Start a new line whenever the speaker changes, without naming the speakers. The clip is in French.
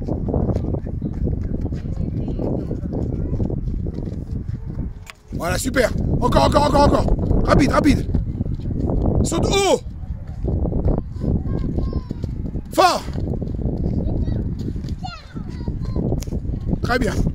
Voilà, super. Encore. Rapide. Saute haut. Fort. Très bien.